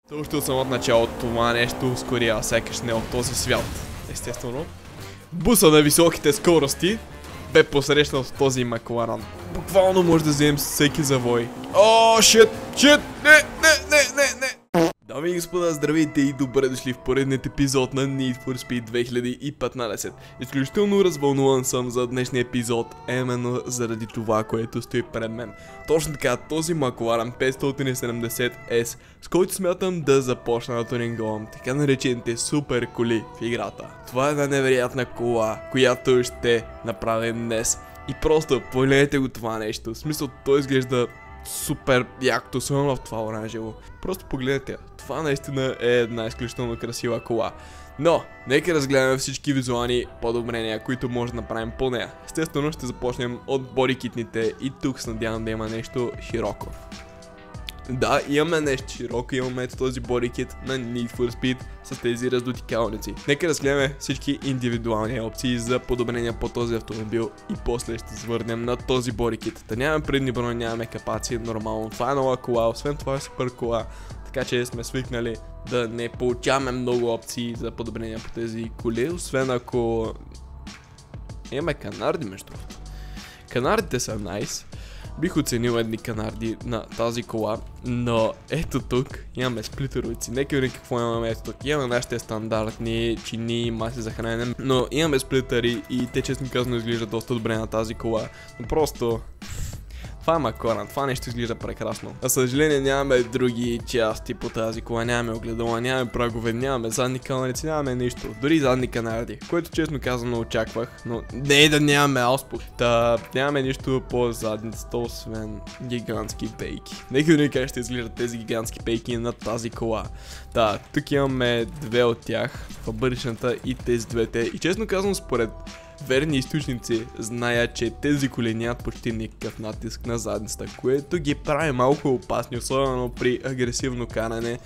Още от самото начало това нещо ускорява сякаш не от този свят. Естествено. Буса на високите скорости бе посрещнал с този Макларен. Буквално може да вземем всеки завой. О, шит! Не! Дами и господа, здравейте и добре дошли в поредният епизод на Need for Speed 2015. Изключително развълнуван съм за днешния епизод, именно заради това, което стои пред мен. Точно така, този Макларен 570S, с който смятам да започна да тунингувам така наречените супер коли в играта. Това е една невероятна кола, която ще направим днес. И просто погледнете го това нещо, в смисъл той изглежда супер якото, особено в това оранжево. Просто погледнете, това наистина е една изключително красива кола. Но, нека разгледаме всички визуални подобрения, които може да направим по нея. Естествено ще започнем от бодикитните и тук се надявам да има нещо широко. Да, имаме нещо широко, имаме ето този бодикит на Need for Speed с тези раздути калници. Нека разгледаме всички индивидуални опции за подобрения по този автомобил и после ще свърнем на този бодикит. Да нямаме предни брони, нямаме капаци, нормално. Това е нова кола, освен това е супер кола, така че сме свикнали да не получаваме много опции за подобрения по тези коли, освен ако имаме канарди между другото. Канардите са найс. Бих оценил едни канарди на тази кола, но ето тук имаме сплитеровици. Нека видим какво имаме ето тук. Имаме нашите стандартни чини, маси за хранене, но имаме сплитери и те честно казано изглеждат доста добре на тази кола. Но просто това е Макларен, това нещо изглежда прекрасно. За съжаление нямаме други части по тази кола, нямаме огледала, нямаме прагове, нямаме задни каналици, нямаме нищо. Дори задни канарди, което честно казано очаквах, но не да нямаме ауспух. Та нямаме нищо по задницата, освен гигантски пейки. Нека да ни как ще изглеждат тези гигантски пейки на тази кола. Да, тук имаме две от тях, фабричната и тези двете. И честно казано според верни източници знаят, че тези коли нямат почти никакъв натиск на задницата, което ги прави малко опасни, особено при агресивно каране.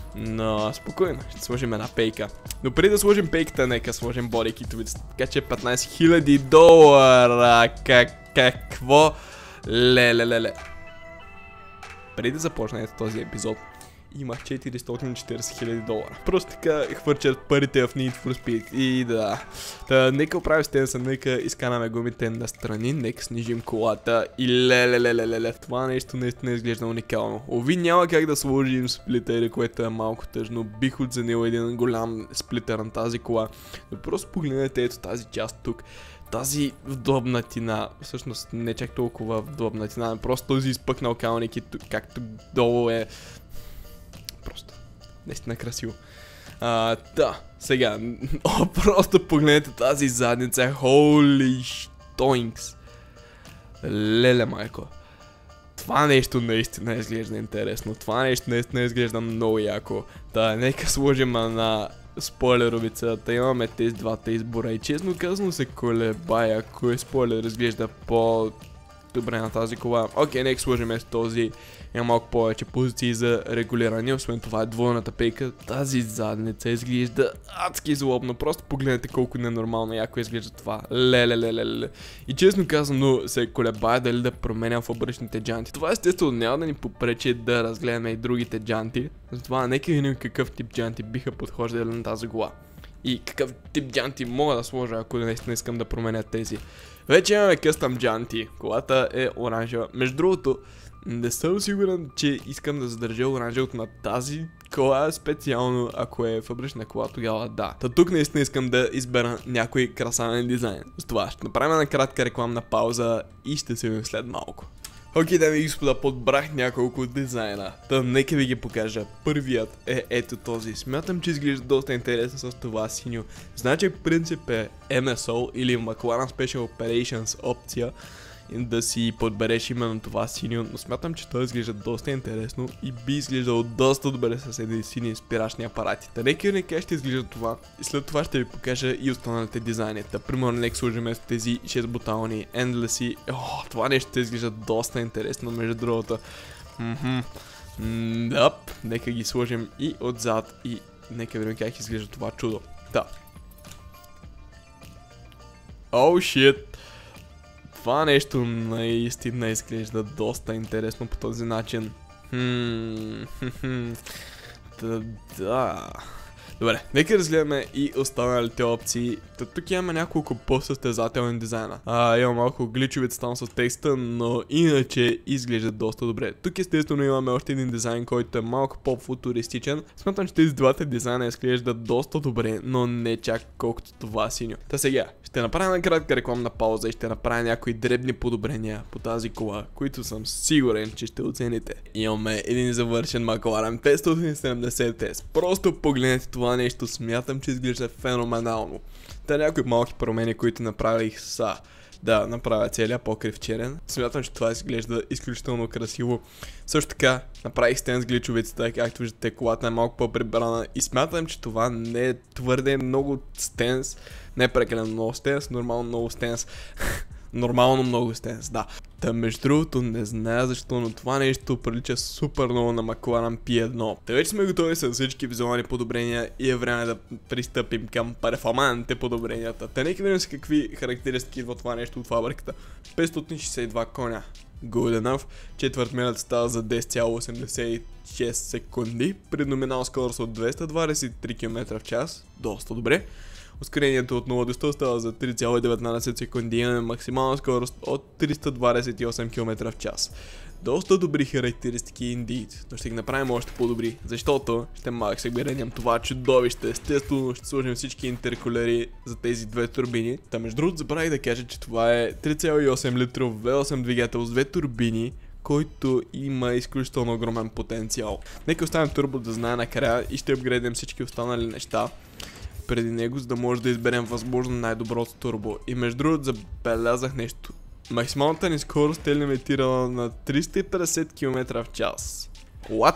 Но спокойно, ще сложим една пейка. Но преди да сложим пейката, нека сложим бодикитовицата. Така че 15 000 долара. Какво? Леле. Преди да започнем този епизод, имах 440 000 долара. Просто така хвърчат парите в Need for Speed. И да. Нека оправим стенса, нека изкараме гумите настрани, нека снижим колата. И леле. Това нещо наистина изглежда уникално. Ови няма как да сложим сплитери, което е малко тъжно. Бих оценил един голям сплитер на тази кола. Но просто погледнете ето тази част тук. Тази вдлъбнатина, всъщност не чак толкова вдлъбнатина, просто този изпъкнал калник и тук, както долу е просто наистина красиво. Да, сега, просто погледнете тази задница, holy shtoinks. Леле майко. Това нещо наистина изглежда интересно, това нещо наистина изглежда много яко. Да, нека сложим на спойлеровица, да имаме тези двата избора и честно казано се колебая кой спойлер изглежда по-добре на тази кола. Окей, нека сложим с този. Има малко повече позиции за регулиране, освен това е двойната пейка. Тази задница изглежда адски злобно, просто погледнете колко ненормално яко изглежда това. Леле. И честно казано се колебая дали да променям фабричните джанти. Това естествено няма да ни попречи да разгледаме и другите джанти, затова нека видим какъв тип джанти биха подхождали на тази кола. И какъв тип джанти мога да сложа, ако наистина искам да променя тези. Вече имаме къстъм джанти, колата е оранжева. Между другото, не съм сигурен, че искам да задържа оранжевото на тази кола, специално ако е фабрична кола, тогава да. Та тук наистина искам да избера някой красавен дизайн. С това ще направим една кратка рекламна пауза и ще се видим след малко. Окей, дами и господа, подбрах няколко дизайна. Та нека ви ги покажа. Първият е ето този. Смятам, че изглежда доста интересен с това синьо. Значи принцип е MSO или McLaren Special Operations опция да си подбереш именно това синьо, но смятам, че той изглежда доста интересно и би изглеждал доста добре с един сини спирачни апарати. Та нека ще изглежда това и след това ще ви покажа и останалите дизайни. Та примерно нека сложим тези 6 бутални Endlessy. Това нещо ще изглежда доста интересно между другото. Нека ги сложим и отзад и нека видим как изглежда това чудо. Да. Shit. Това нещо наистина изглежда доста интересно по този начин. Да. Добре, нека разгледаме и останалите опции. Тук имаме няколко по-състезателни дизайна. Има малко гличовица там с текста, но иначе изглежда доста добре. Тук естествено имаме още един дизайн, който е малко по-футуристичен. Смятам, че тези двата дизайна изглеждат доста добре, но не чак колкото това синьо. Та сега, ще направя на кратка рекламна пауза и ще направя някои дребни подобрения по тази кола, които съм сигурен, че ще оцените. Имаме един завършен McLaren 570S. Просто погледнете това нещо, смятам, че изглежда феноменално. Та някои малки промени, които направих, са да направя целия покрив черен. Смятам, че това изглежда изключително красиво. Също така направих стен с гличовицата, както виждате, колата е малко по-прибрана и смятам, че това не е твърде много стенс, не е прекалено много стенс, нормално много стенс. Нормално много стенс, да. Та между другото не зная защо, но това нещо прилича супер много на McLaren P1. Та вече сме готови с всички визуални подобрения и е време да пристъпим към перформантните подобренията. Та нека видим с какви характеристики идва това нещо от фабриката. 562 коня. Good enough. Четвъртмилята става за 10,86 секунди при номинал скорост от 223 км в час. Доста добре. Ускорението от 0 до 100 става за 3,19 секунди и имаме максимална скорост от 328 км в час. Доста добри характеристики indeed, но ще ги направим още по-добри, защото ще малък се гледам това чудовище. Естествено ще сложим всички интеркулери за тези две турбини. Та между другото забравих да кажа, че това е 3,8 литров V8 двигател с две турбини, който има изключително огромен потенциал. Нека оставим турбо да знае накрая и ще апгрейдим всички останали неща преди него, за да може да изберем възможно най-доброто турбо. И между другото забелязах нещо. Максималната ни скорост е лимитирана на 350 км в час. What?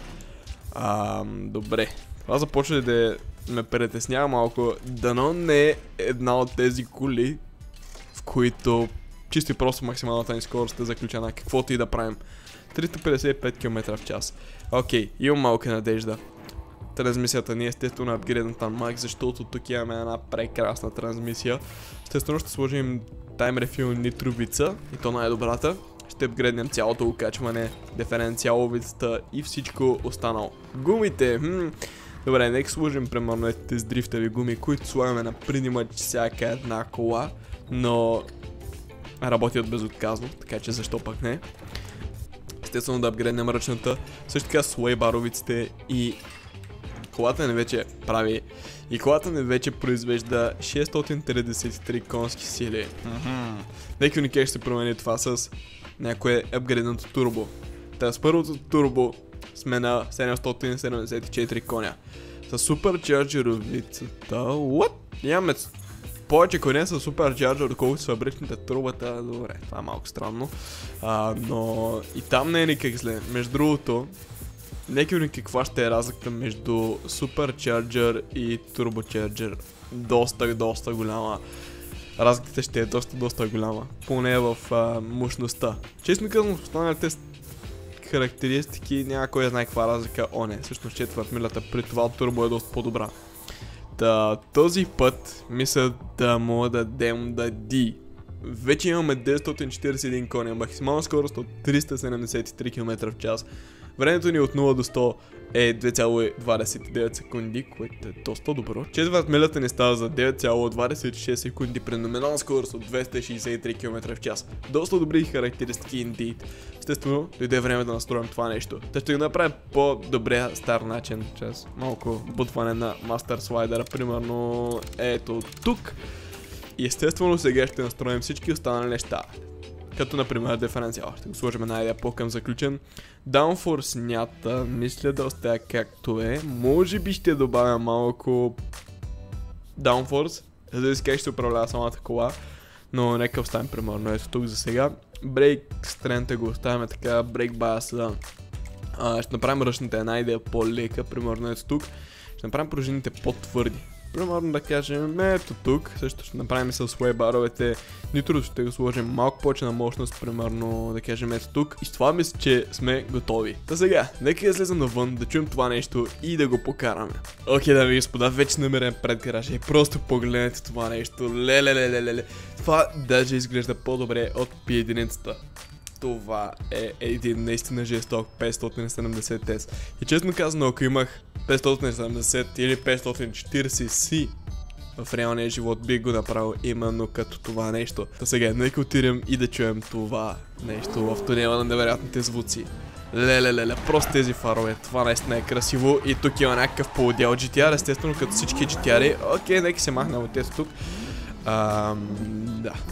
Добре. Това започва да ме притеснява малко. Дано не е една от тези коли, в които чисто и просто максималната ни скорост е заключена. Каквото и да правим. 355 км в час. Окей, имам малка надежда. Трансмисията ни естествено е апгрейдната на Max, защото тук имаме една прекрасна трансмисия. Естествено ще сложим Time Refill нитровица и то най-добрата. Ще апгрейднем цялото окачване, диференциаловицата и всичко останало. Гумите, добре, нека сложим примерно тези дрифтови гуми, които слагаме на принимач всяка една кола, но работят безотказно, така че защо пък не. Естествено да апгрейднем ръчната, също така sway баровиците и колата ни вече прави и колата ни вече произвежда 633 конски сили. Нека никак ще се промени това с някое апгрейдното турбо. Та с първото турбо сме на 774 коня. С суперчарджеровицата, what? Имаме повече коня с суперчарджер, отколкото с фабричните турбата. Добре, това е малко странно. Но и там не е никак зле. Между другото, нека видим каква ще е разликата между Supercharger и Turbocharger. Доста голяма. Разликата ще е доста голяма. Поне в мощността. Честно казвам, в останалите характеристики няма кой да знае каква разлика. О не, всъщност четвъртмилята при това турбо е доста по-добра. Този път мисля да му дадем да D. Вече имаме 941 коня, максимална скорост от 373 км в час. Времето ни от 0 до 100 е 2,29 секунди, което е доста добро. Четвъртмилята ни става за 9,26 секунди при номинална скорост от 263 км в час. Доста добри характеристики indeed. Естествено, дойде време да настроим това нещо. Та ще го направим по-добрия стар начин, чрез малко бутване на мастер слайдера, примерно ето тук. И естествено сега ще настроим всички останали неща. Като например диференциал. Ще го сложим една идея по-към заключен. Downforce нята, мисля да остая както е. Може би ще добавя малко Downforce, за да си как ще се управлява самата кола. Но нека оставим примерно ето тук за сега. Brake Strength го оставяме така, Brake Bias. Ще направим ръчната една идея по-лека, примерно ето тук. Ще направим пружините по-твърди. Примерно да кажем ето тук, също ще направим с sway баровете, нитрото ще го сложим малко повече на мощност, примерно да кажем ето тук. И с това мисля, че сме готови. Та сега, нека да слезем навън, да чуем това нещо и да го покараме. Окей, дами и господа, вече намерен пред гаража и просто погледнете това нещо. Леле. Това даже изглежда по-добре от P1-цата. това е един наистина жесток 570 тест. И честно казано, ако имах 570 или 540 си в реалния живот, бих го направил именно като това нещо. Та сега, нека отидем и да чуем това нещо в тунела на невероятните звуци. Леле, просто тези фарове, това наистина е красиво и тук има някакъв полудял GTR, естествено като всички GTR-и. Окей, нека се махнем от тези тук. Да.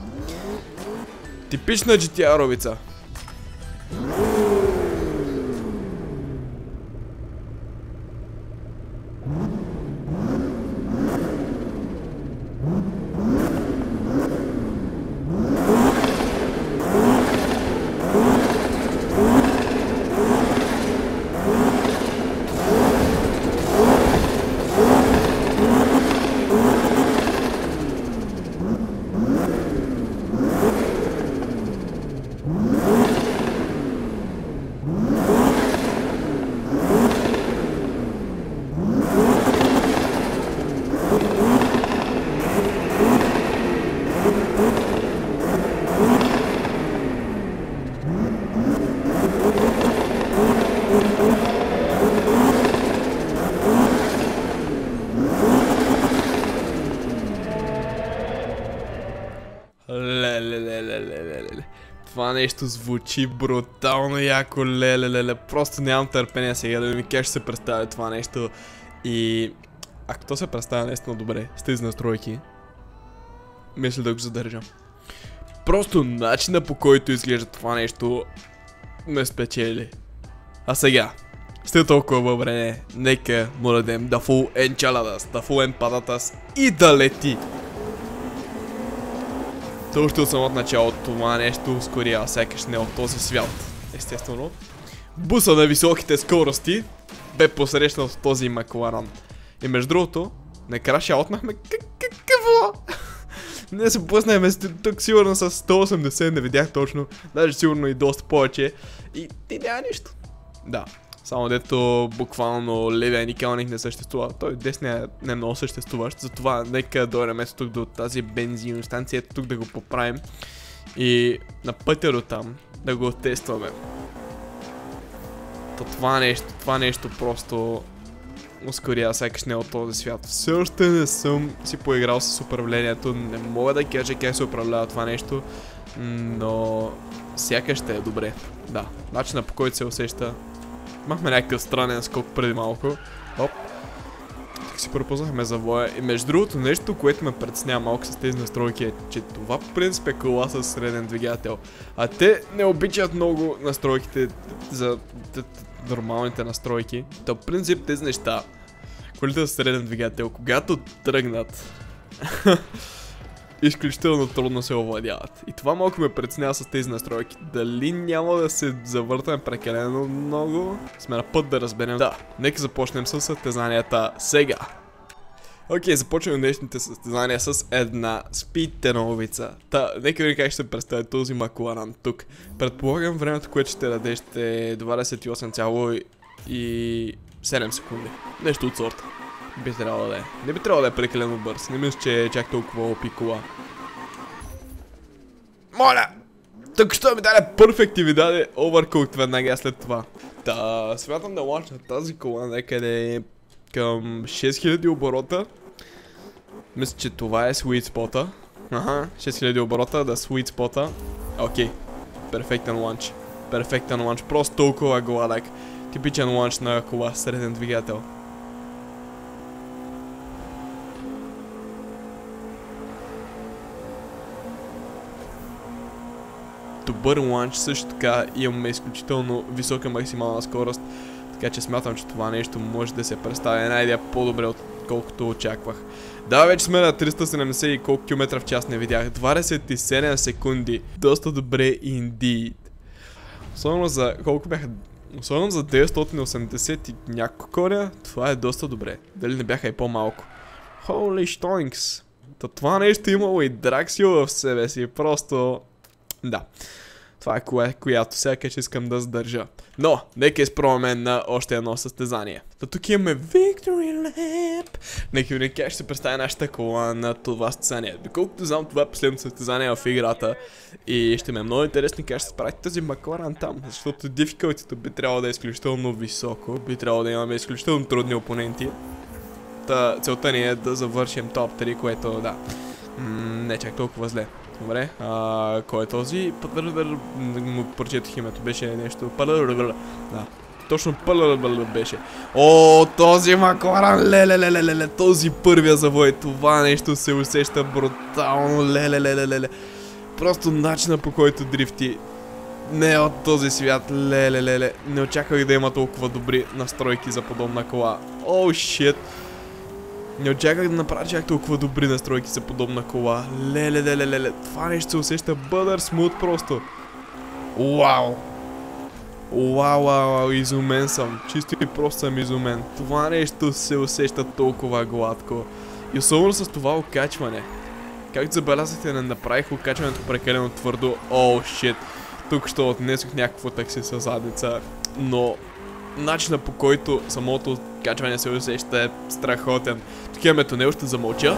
Типична GTR-овица. Леле. Това нещо звучи брутално яко, леле. Просто нямам търпение сега да ми кажеш, ще се представя това нещо. И ако то се представя наистина добре с тези настройки, мисля да го задържам. Просто начина по който изглежда това нещо ме спечели. А сега, след толкова време, нека му дадем да фул енчаладас, да фул енпадатас и да лети. Още от самото начало това нещо ускорява сякаш не от този свят. Естествено, буса на високите скорости бе посрещнал с този Макларен. И между другото, накрая шаутнахме какво? Не се пуснахме тук сигурно с 180, не видях точно, даже сигурно и доста повече. И няма нищо. Да, само дето буквално левия никелник не съществува. Той десния не много съществуващ, затова нека дойдем ето тук до тази бензиностанция, ето тук да го поправим. И на пътя до там да го тестваме. Това нещо просто ускорява сякаш не от този свят. Все още не съм си поиграл с управлението, не мога да кажа как се управлява това нещо, но сякаш ще е добре. Да, начинът по който се усеща. Имахме някакъв странен скок преди малко. Оп. Так си препознахме завоя. И между другото нещо, което ме притеснява малко с тези настройки е, че това по принцип е кола с среден двигател. А те не обичат много настройките за нормалните настройки. То в принцип тези неща, колите с среден двигател, когато тръгнат, изключително трудно се овладяват. И това малко ме притеснява с тези настройки. Дали няма да се завъртаме прекалено много? Сме на път да разберем. Да, нека започнем с състезанията сега. Окей, започваме днешните състезания с една спидтеновица. Нека ви как ще се представя този Макларен тук. Предполагам времето, което ще даде, ще е 28,7 секунди. Нещо от сорта. Би трябвало да е. Не би трябвало да е прекалено бърз. Не мисля, че е чак толкова опикола. Моля! Тук що ми даде перфект и ви даде overcooked веднага след това. Смятам да ланчна тази кола някъде към 6000 оборота. Мисля, че това е sweet spot-а. Аха, 6000 оборота, да sweet spot-а. Окей. Перфектен ланч. Перфектен ланч. Просто толкова гладък. Типичен ланч на кола с среден двигател. Добър ланч, също така имаме изключително висока максимална скорост, така че смятам, че това нещо може да се представи една идея по-добре, отколкото очаквах. Да, вече сме на 370 и колко км в час не видях. 27 секунди. Доста добре indeed. Особено за колко бяха... Особено за 980 и няколко коня, това е доста добре. Дали не бяха и по-малко. Holy stonks. Това нещо имало и драг сила в себе си, просто... Да. Това е която сякаш искам да задържа. Но, нека изпробваме на още едно състезание. Тук имаме Victory Lap. Нека ви как ще се представя нашата кола на това състезание. Доколкото знам, това е последното състезание в играта. И ще ме е много интересно как ще се справи този Макларен там. Защото дификълтито би трябвало да е изключително високо. Би трябвало да имаме изключително трудни опоненти. Целта ни е да завършим топ 3, което да. Не чак толкова зле. Добре, кой е този? Му прочетох името, беше нещо. Да, точно беше. О, този Макларен, леле, този първия завой, това нещо се усеща брутално, леле. Просто начина по който дрифти не е от този свят, леле. Не очаквах да има толкова добри настройки за подобна кола. О, шит. Не очаквах да направя чак толкова добри настройки за подобна кола. Леле. Това нещо се усеща бъдър смут просто. Вау, изумен съм. Чисто и просто съм изумен. Това нещо се усеща толкова гладко. И особено с това окачване. Както забелязахте, не направих окачването прекалено твърдо. О, шит. Тук ще отнесох някакво такси със задница. Но начина по който самото качване се усеща е страхотен. Тук имаме тунел, ще замълча.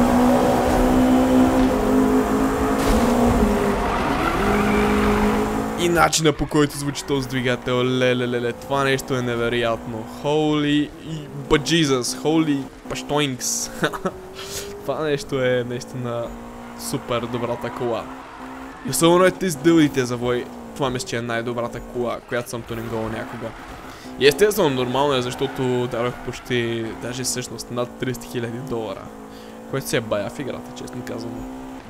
И начина по който звучи този двигател, леле, това нещо е невероятно. Holy bejesus, holy pashtoinks. Това нещо е наистина супер добрата кола. И особено е тези дългите завой. Това мисля, че е най-добрата кола, която съм тунингувал някога. И естествено нормално е, защото дадох почти, даже всъщност над $300,000. Което се е бая в играта, честно казано.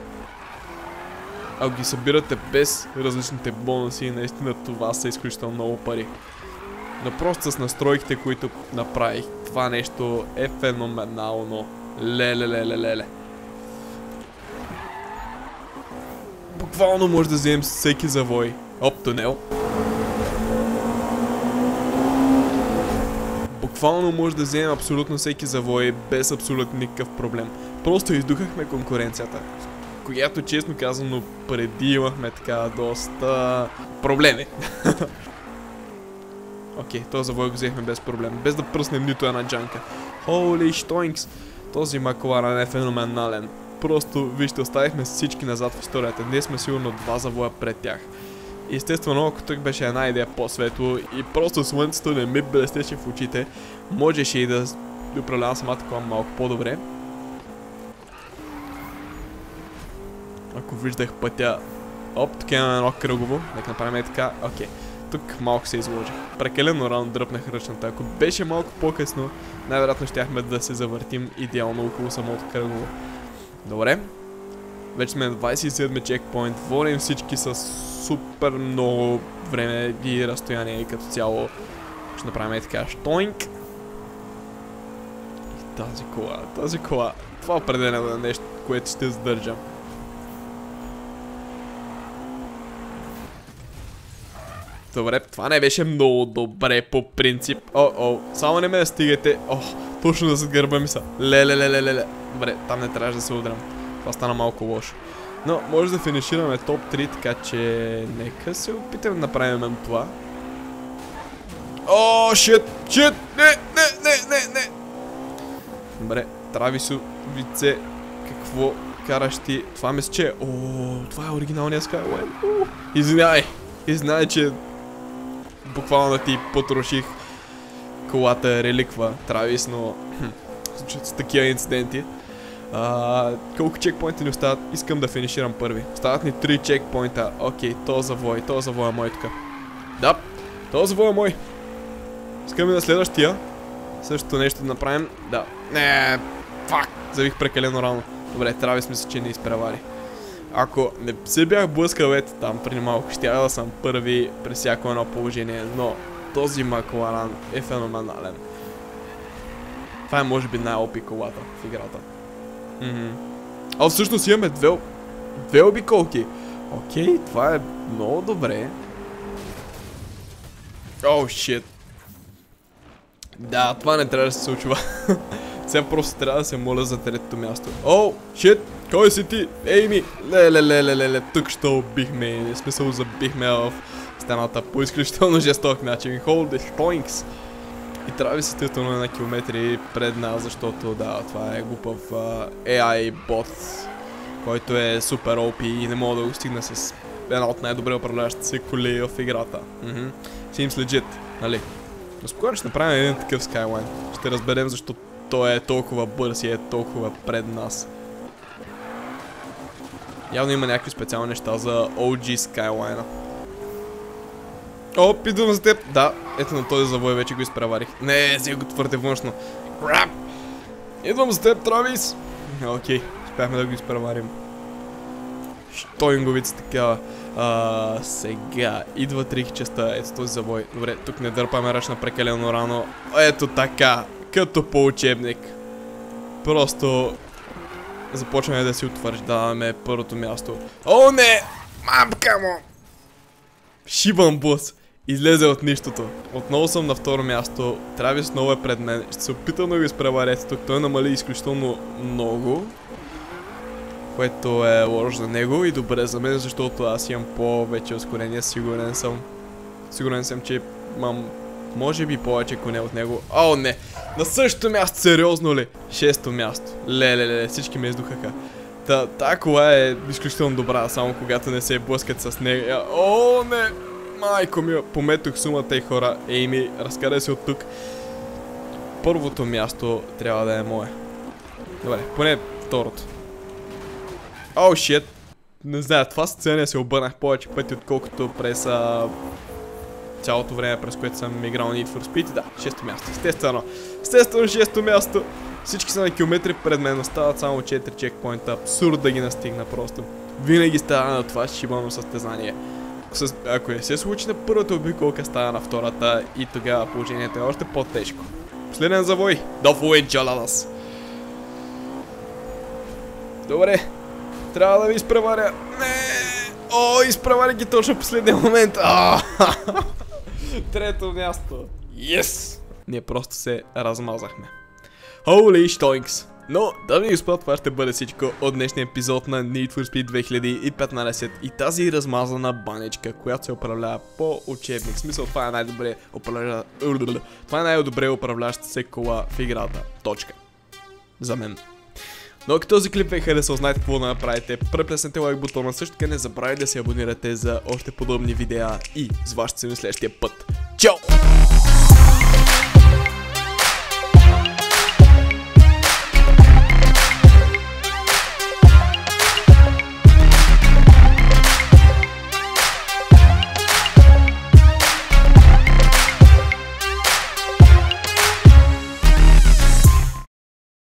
Ако ги събирате без различните бонуси, наистина това са изключително много пари. Но просто с настройките, които направих, това нещо е феноменално. Леле. Буквално може да вземем всеки завой. Оп, тунел. Буквално може да вземем абсолютно всеки завой без абсолютно никакъв проблем. Просто издухахме конкуренцията, която честно казано преди имахме така доста проблеми. Окей, този завой го взехме без проблем, без да пръснем нито една джанка. Holy shtoinks! Този Макларен е феноменален. Просто, вижте, оставихме всички назад в историята. Ние сме сигурно 2 завоя пред тях. Естествено, ако тук беше една идея по-светло и просто слънцето не ми блестеше в очите, можеше и да управлявам самата кола малко по-добре. Ако виждах пътя... Оп, тук имаме едно кръгово. Нека направим така. Окей. Тук малко се изложих. Прекалено рано дръпнах ръчната. Ако беше малко по-късно, най-вероятно щяхме да се завъртим идеално около самото кръгово. Добре. Вече сме на 27-ми чекпоинт. Водим всички с супер много време и разстояние и като цяло. Ще направим така. Штоинк. И тази кола. Това определено е нещо, което ще задържам. Добре, това не беше много добре по принцип. Само не ме стигайте. Точно зад гърба ми са. Леле. Добре, там не трябваше да се удрям. Това стана малко лошо. Но може да финишираме топ 3, така че нека се опитаме да направим това. Шит! Не! Добре, Трависовице, какво караш ти? Това мисля, че... това е оригиналният Skyway. Извинявай, че буквално да ти потроших колата реликва, Травис, но случват с такива инциденти. Колко чекпоинта ни остават? Искам да финиширам първи. Остават ни 3 чекпоинта. Окей, този завой е мой тук. Да, този завой е мой. Искаме на следващия. Същото нещо да направим. Да. Не, фак, завих прекалено рано. Добре, Травис мисля, че не изпревари. Ако не се бях блъскал ето там преди малко, щях да съм първи при всяко едно положение, но този Макларен е феноменален. Това е може би най-опи колата в играта. Всъщност имаме две обиколки. Окей, това е много добре. Шит. Да, това не трябва да се случва. Сега просто трябва да се моля за третото място. Шит! Кой си ти? Ейми! Леле, тук ще убихме, в смисъл забихме в стената по изключително жесток начин. Holy shtoinks! И Травис естествено е на километри пред нас, защото да, това е глупав AI бот, който е супер OP и не мога да го стигна с една от най-добре управляващите се коли в играта. Seems legit, нали? Но спокойно ще направим един такъв Skyline. Ще разберем защо той е толкова бърз и е толкова пред нас. Явно има някакви специални неща за OG Skyline. О, идвам за теб! Да, ето на този завой вече го изпреварих. Не, взех го твърде външно. Крап! Идвам за теб, Травис! Окей, успяхме да го изпреварим. Штойнговица такава. Сега идва трихчеста, ето този завой. Добре, тук не дърпаме ръчна прекалено рано. Ето така, като по учебник. Просто започваме да си утвърждаваме първото място. О, не! Мамка му! Шибан бус! Излезе от нищото. Отново съм на второ място. Травис отново е пред мен. Ще се опитам да го изпреваря тук. Той намали изключително много, което е лошо за него и добре за мен, защото аз имам повече ускорение. Сигурен съм, че имам може би повече коне от него. О, не! На същото място, сериозно ли? Шесто място. Леле, всички ме издухаха. Та кола е изключително добра, само когато не се блъскат с нея. О, не! Майко ми, пометох сумата и хора. Ейми, разкарай се от тук. Първото място трябва да е мое. Добре, поне второто. О, шит. Не знае, това сцене се обърнах повече пъти, отколкото през цялото време, през което съм играл Need for Speed. Да, шесто място. Естествено, шесто място. Всички са на километри пред мен, остават само 4 чекпоинта. Абсурд да ги настигна просто. Винаги става на това шибано състезание. Ако не се случи на първата обиколка, става на втората и тогава положението е още по-тежко. Последен завой. Дофуин чаладас. Добре. Трябва да ви изпреваря. Не! О, изпреваря ги точно в последния момент. Трето място. Yes! Ние просто се размазахме. Holy shtoinks! Но, дами и господа, това ще бъде всичко от днешния епизод на Need for Speed 2015 и тази размазана баничка, която се управлява по учебник. В смисъл, това е най-добре управляваща се кола в играта. Точка. За мен. Но ако този клип ви хареса, знаете какво да направите, преплеснете лайк бутона, също така не забравяйте да се абонирате за още подобни видеа и с вас ще се видим следващия път. Чао!